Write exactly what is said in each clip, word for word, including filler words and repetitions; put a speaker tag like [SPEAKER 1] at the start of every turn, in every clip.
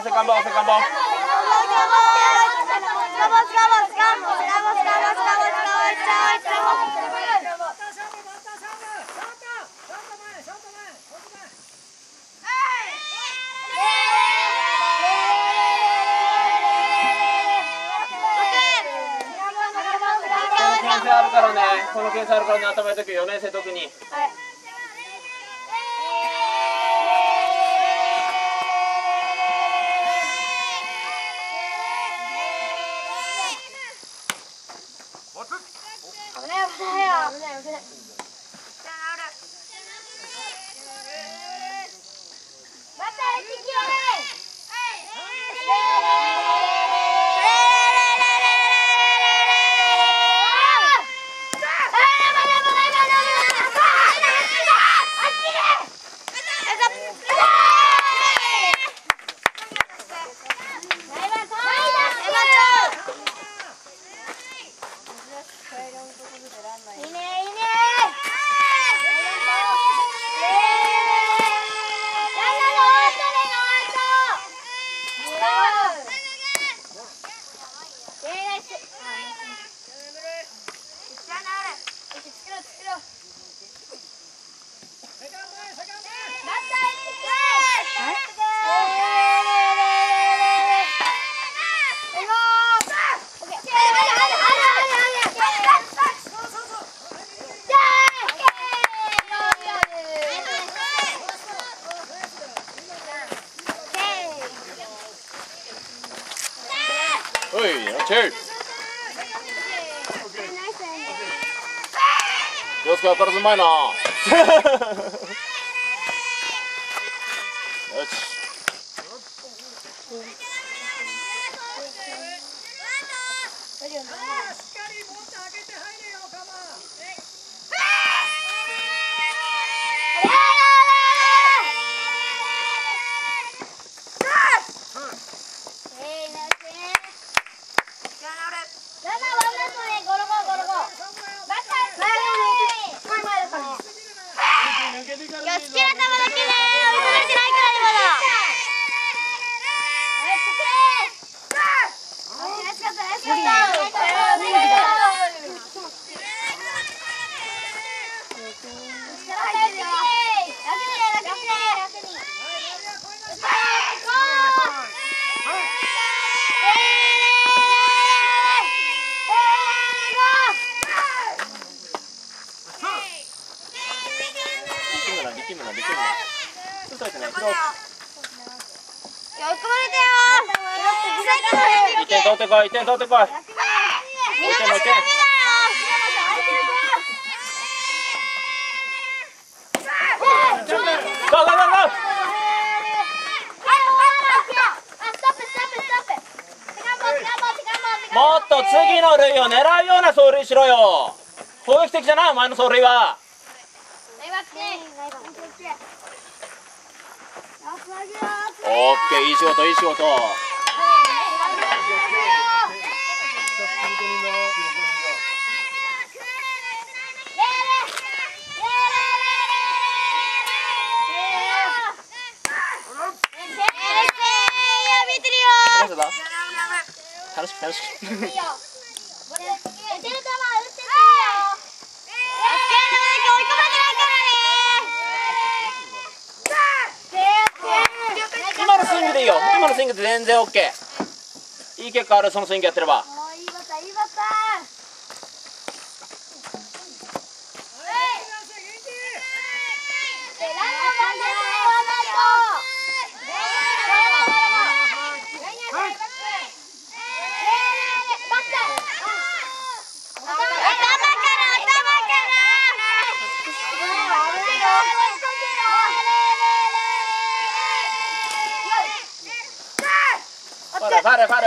[SPEAKER 1] セカンボセカンボ。牽制あるからね、この牽制あるからね、頭の時よねん生特に。はい。
[SPEAKER 2] 危ない危ないよ。危ない危ない。また一撃よね。いいねいいね。
[SPEAKER 1] おい、チェイ。気をつけ、明るずうまいな。よし。いってん取ってこい、いってん取ってこい。もういってんもういってん。ゴーゴーゴーゴー。もっと次の塁を狙うような走塁しろよ。攻撃的じゃない、お前の走塁は。オッケー、いい仕事いい仕事。楽しく楽しく。いいよ。今のスイングでいいよ。今のスイングで全然オッケー。いい結果ある、そのスイングやってれば。ファルファルファル。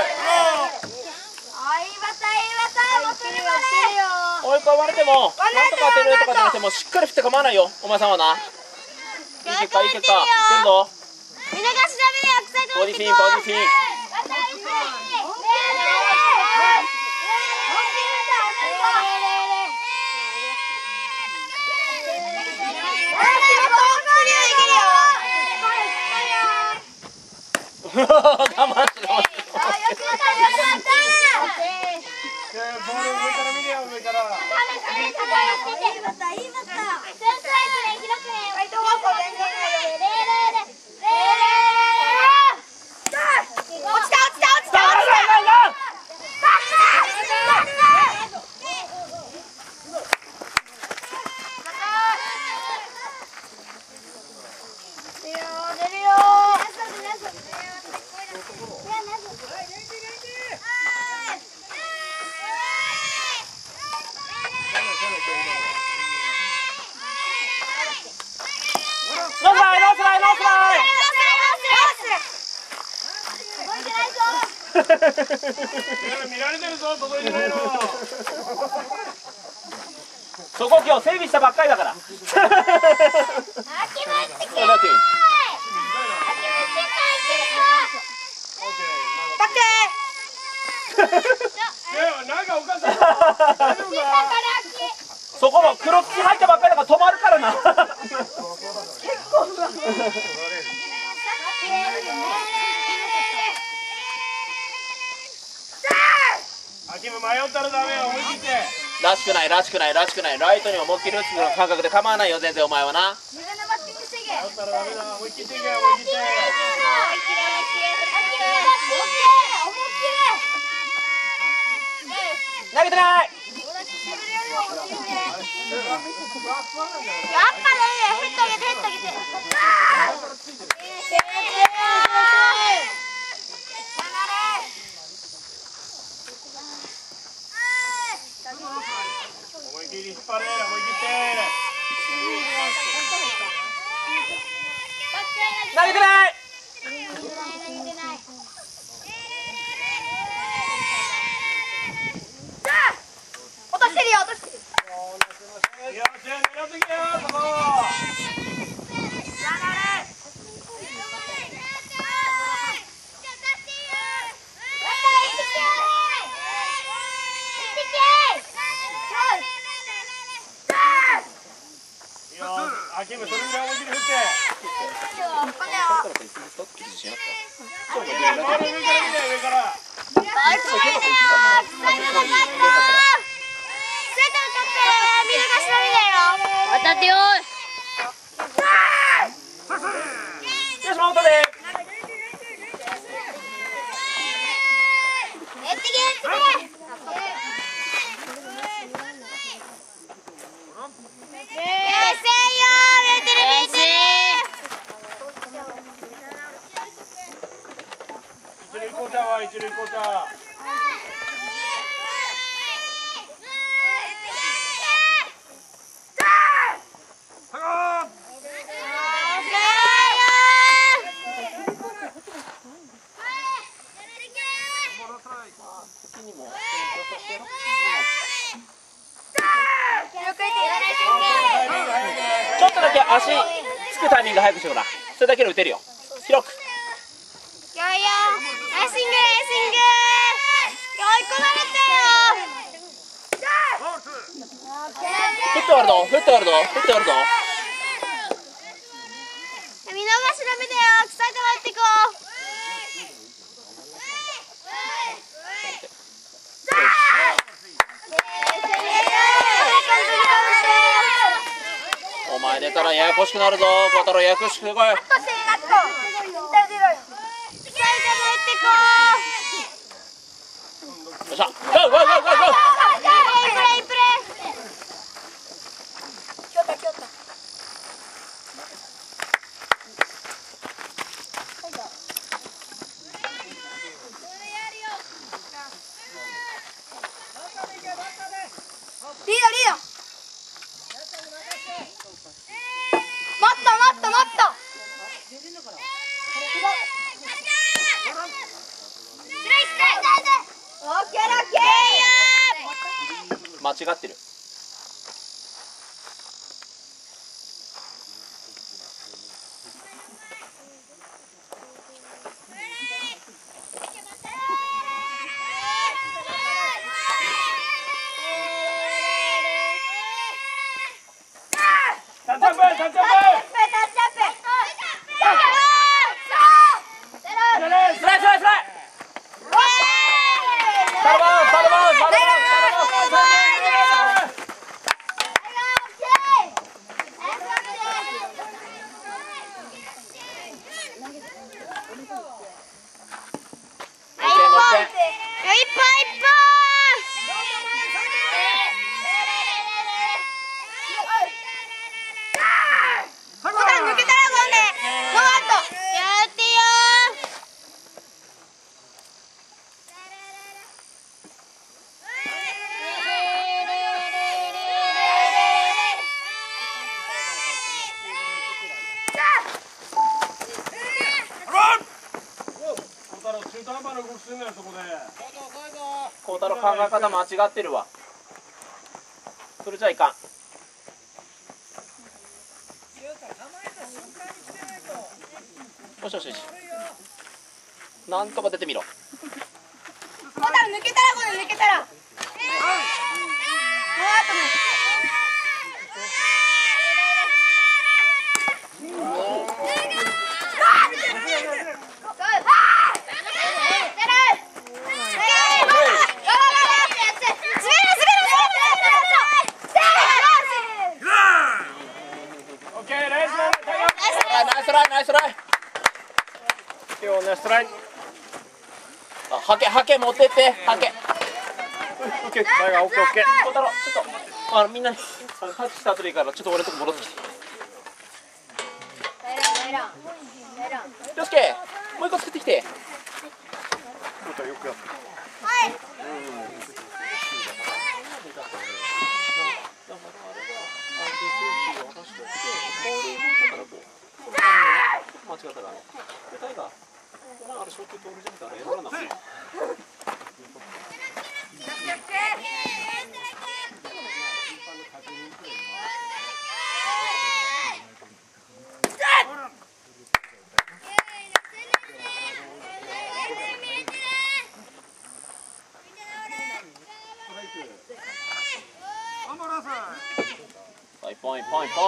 [SPEAKER 1] 追い込まれてもなんとか当てるとかじゃなくてもしっかり振って構わないよ、お前さんはな。いい結果いい結果いけるぞ。ボディフィンボディフィン。 我慢して我慢して。
[SPEAKER 2] あ、よくやったよくやった
[SPEAKER 3] ボール上から見るよ、上から。
[SPEAKER 2] いいバッター、いいバッター。ツーストライクね、広くね。はい、どうも、これね。レーレーレー。レーレー。落ちた、落ちた、落ちた、落ちた。出るよ、出るよ。
[SPEAKER 1] ノースライノースライノースライ。
[SPEAKER 3] 見られてるぞ、届いてないの。
[SPEAKER 1] そこ今日整備したばっかりだから。
[SPEAKER 2] 秋もってきてー。秋もってきてー。
[SPEAKER 3] なんかおかしい。
[SPEAKER 1] そこも黒土入ったばっかりだから止まるからな。結構だ。
[SPEAKER 3] 秋も迷ったらダメよ、思い切って。
[SPEAKER 1] らしくないらしくないらしくない。ライトに思いっきり打つ感覚で構わないよ、全然お前はな。
[SPEAKER 2] 自分のバッティングしていけ。
[SPEAKER 3] 迷ったらダメだ、思い切っていけ、思い切って。
[SPEAKER 1] 投げてない。
[SPEAKER 2] やっぱね、ヘッド上げて、ヘッド上げて。
[SPEAKER 3] 思い切り引っ張れ、思い切って。
[SPEAKER 1] 投げてない。
[SPEAKER 2] 落としてるよ、落としてる。
[SPEAKER 3] いや、狙ってきよ、そこ。秋もそれぐらい思い切り振って。上から。
[SPEAKER 2] 当たってよー。
[SPEAKER 1] よし、マウントで。
[SPEAKER 2] やってけ、やってけ。
[SPEAKER 3] 一塁コーチャーは一塁コーチャー。
[SPEAKER 1] ちょっとだけ足つくタイミング早くしてごらん。それだけで打てるよ。広く。
[SPEAKER 2] よいよ、ナイスイング、ナイスイング。追い込まれ
[SPEAKER 1] フットワールド、フットワールド、フットワールド。
[SPEAKER 2] 見逃しダメだよ、伝えてもらっていこう。
[SPEAKER 1] お前出たらややこしくなるぞ、孝太郎、ややこしく来い。
[SPEAKER 2] カットして、カット。出ろよ。伝えてもらっていこう。
[SPEAKER 1] よっしゃ、ゴーゴーゴーゴーゴー。
[SPEAKER 2] プレイプレイ。きょったきょった。リードリード。もっともっともっと。オッケーオッケー。
[SPEAKER 1] 間違ってる。
[SPEAKER 3] タッチアップ、タッチアップ。
[SPEAKER 2] タッチアップ。
[SPEAKER 3] じゃね。 中途半端な動きするなよそこで。
[SPEAKER 1] 孝太郎考え方間違ってるわ。それじゃいかん。よしよしよし。なんとか出てみろ。
[SPEAKER 2] 孝太郎抜けたら、これ抜けたら。もうあとね。
[SPEAKER 1] ナイストライナイストライ。
[SPEAKER 3] 今日ねストライ。
[SPEAKER 1] あ、ハケハケ持ってってハケ。
[SPEAKER 3] オッケー。タイガーオッケーオッケー。
[SPEAKER 1] 孝太郎ちょっとあのみんなにあのタッチした後でいいからちょっと俺のとこ戻ってきて。よしけもう一個作ってきて。
[SPEAKER 3] よくやった。
[SPEAKER 2] はい。
[SPEAKER 1] 間違ったら、タイガー、お前あれ初球通るじゃんからやらなくて。はいポインポインポイン取って。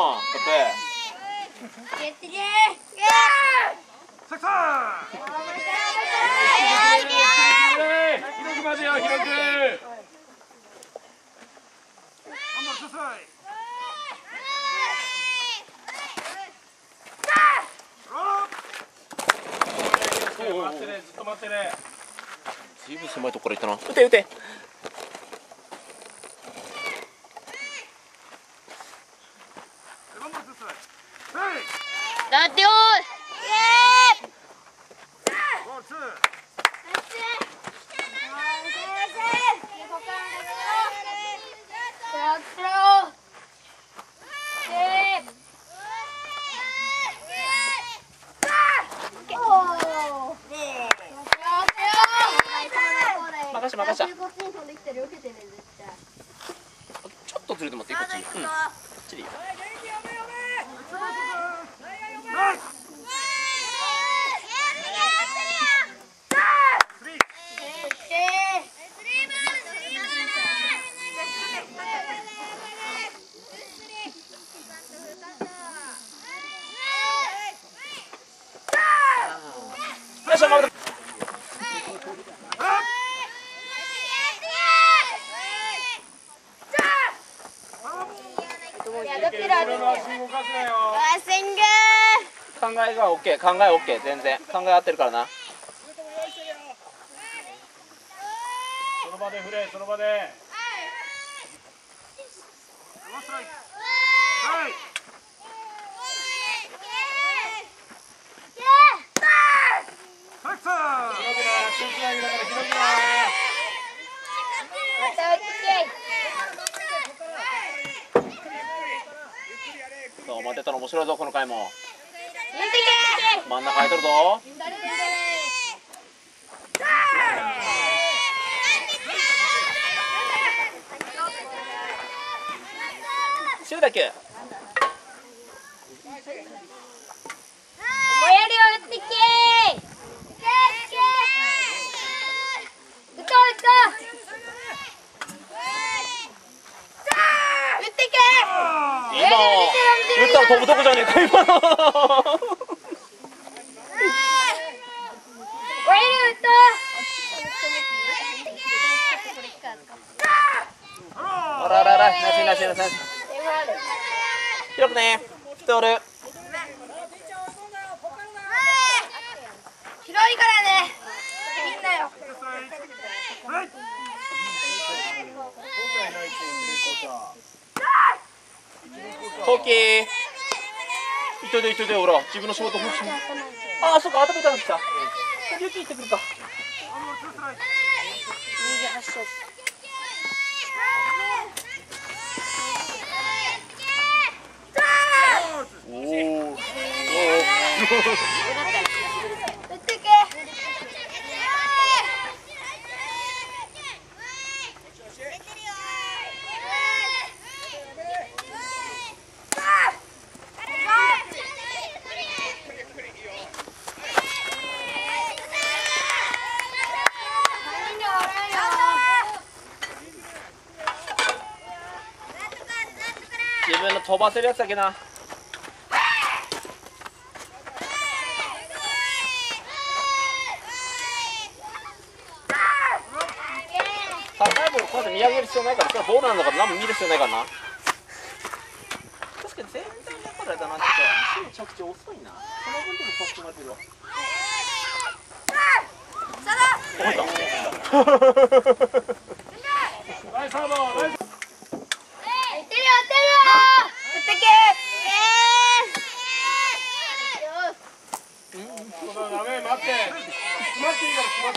[SPEAKER 2] やってけー。
[SPEAKER 3] サクサー。広くまでよ広く。待ってねずっと待ってね。
[SPEAKER 1] ずいぶん狭いところ行ったな。打て打て。
[SPEAKER 2] だってよー。
[SPEAKER 1] 任して任した。ちょっとずれてもっていいこっちに。うん。こっちでいいよ。よっしゃ守る。考えが OK、考え OK、全然考え合ってるからな。
[SPEAKER 3] その場で振れ、その場で。
[SPEAKER 1] そう待ってたら面白いぞこの回も。真ん中空いとるぞ。白だけ。
[SPEAKER 2] もうやるよ打ってけー。打とう打とう。打ってけー。
[SPEAKER 1] 今打ったら飛ぶとこじゃねえか今の。あららら、ナイスナイスナイスナイス。広くね、通る。
[SPEAKER 2] 広いからね。みんなよ。
[SPEAKER 1] コッキー。いといでいといで、ほら、自分の仕事。ああ、そっか、頭痛くなってきた。ゆき行ってくるか。右発症。おお。おお。 飛ばせるやつだけな。高いボールこうやって見上げる必要ないから、それはボールなんだから何も見る必要ないからな。確かに全体の中でだな、ちょっと足の着地遅いな。その分でもパス止まってるわ。
[SPEAKER 3] ナイスサード、ナイス。ダメ、待って。詰まっていいから詰まって。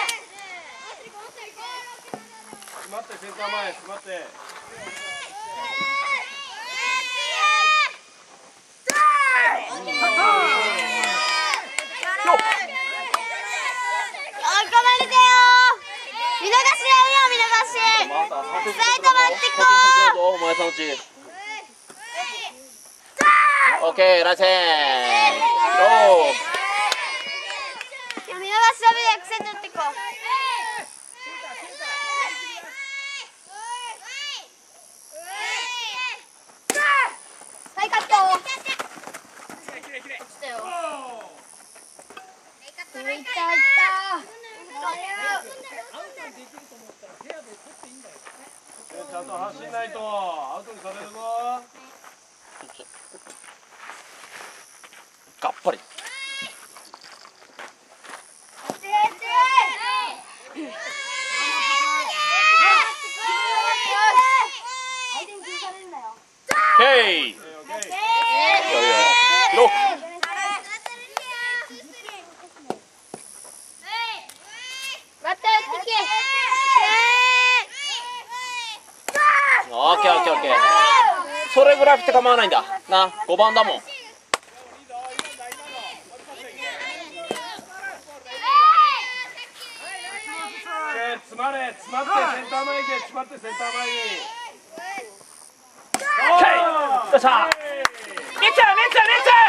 [SPEAKER 3] 詰まってセンター前、詰まって。
[SPEAKER 1] オッケー、ライセン。
[SPEAKER 2] 見逃しダメだよ、癖取ってこう。はいカット。落ちたよ。いったいった。
[SPEAKER 3] ちゃんと走んないとアウトにされるぞ。
[SPEAKER 1] がっぱり。オッケー。オッケーオッケーオッケー。それぐらい振って構わないんだな。ごばんだもん。
[SPEAKER 3] 詰まれ、詰まってセンター前行け、詰まってセンター前に。
[SPEAKER 1] よっしゃ。めっちゃめっちゃめっちゃ。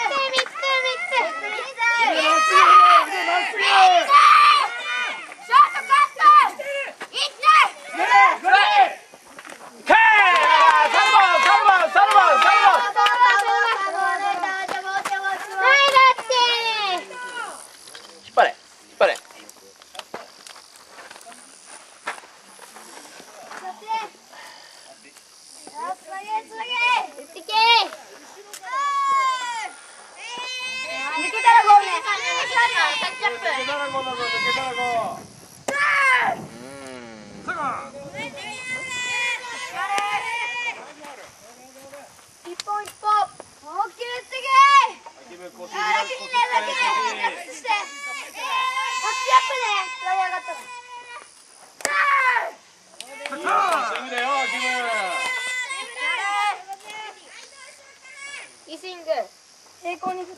[SPEAKER 3] 腕まっすぐ、腕まっすぐ。
[SPEAKER 2] ショートカット。いって。
[SPEAKER 3] ねえ、それ。
[SPEAKER 1] ケー。サルバンサルバンサルバンサルバン。引っ張れ引っ張れ。
[SPEAKER 2] いいスイング。平行に振って。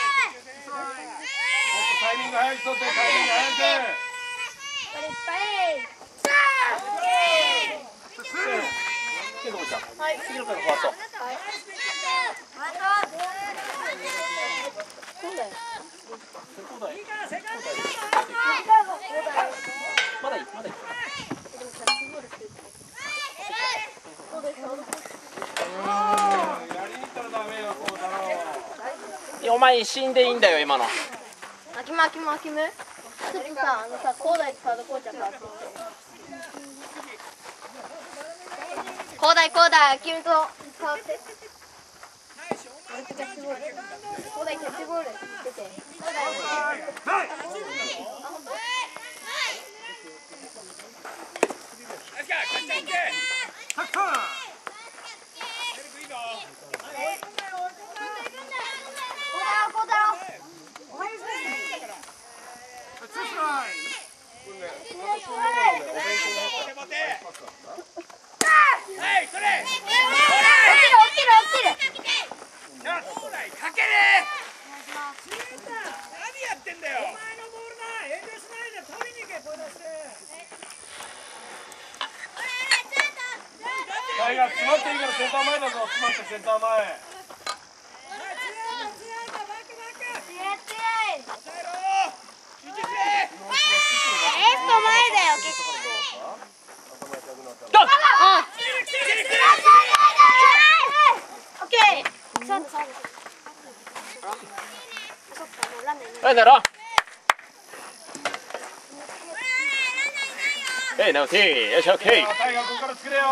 [SPEAKER 3] タイミング早く取って、タイミング早く。
[SPEAKER 1] はい。次の回がファースト。まだいい、まだいい。お前死んでいいんだよ今の。
[SPEAKER 2] あきむあきむあきむ。ちょっとさ、あのさ、広大とサードコーチャー変わってきて。広大広大あきむと変わって。俺とキャッチボール。広大キャッチボール出て。
[SPEAKER 3] タイガー詰まっていいからセンター前だぞ。詰まってセンター前。
[SPEAKER 1] あ前だろ。えい、ナウティー、よし、オッケー。
[SPEAKER 3] タイガーここから作れよ。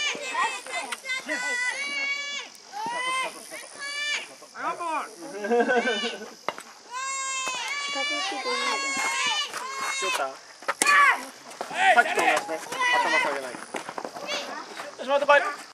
[SPEAKER 2] 近づいてくる。
[SPEAKER 1] しよった。さっきと同じね。頭下げない。よし、待ってこい。